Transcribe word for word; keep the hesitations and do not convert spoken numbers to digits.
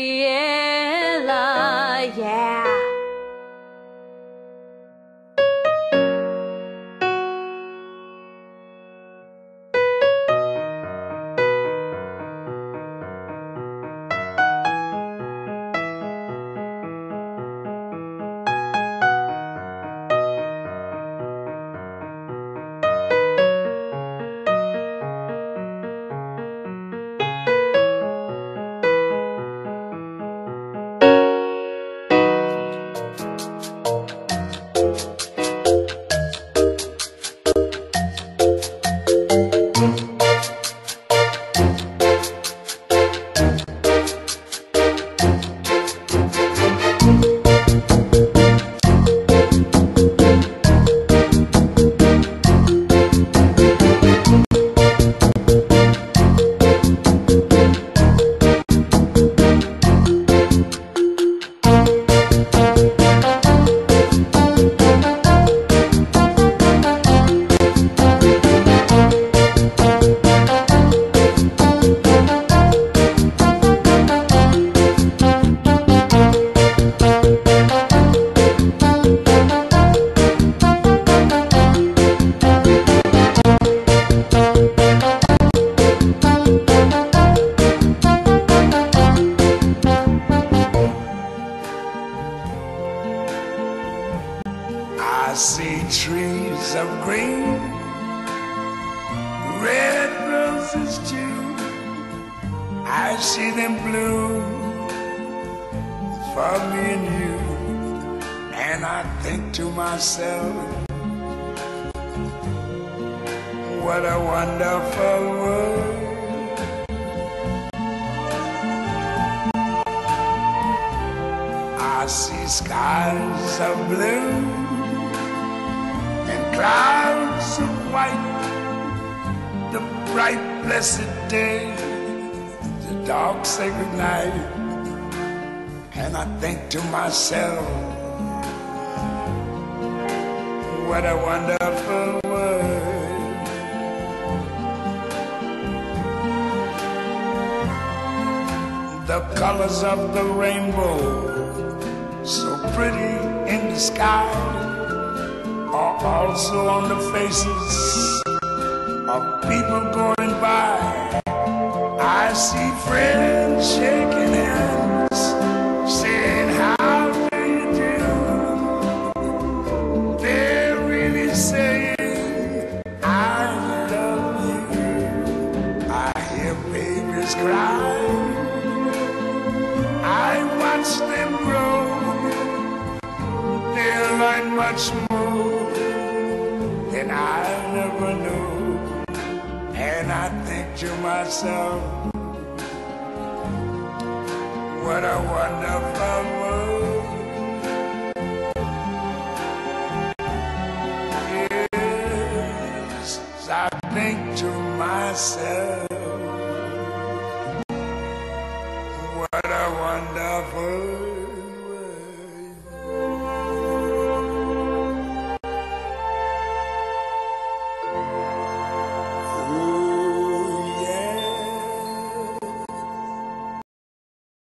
Mariella, yeah. I see trees of green, red roses too. I see them bloom for me and you. And I think to myself, what a wonderful world. I see skies of blue and clouds of white, the bright blessed day, the dark sacred night. And I think to myself, what a wonderful world. The colors of the rainbow, so pretty in the sky, are also on the faces of people going by. I see friends shaking hands, saying, how do you do? They're really saying, I love you. I hear babies cry, I watch them grow. They'll learn much more than I never knew. And I think to myself, what a wonderful world. Yes, I think to myself,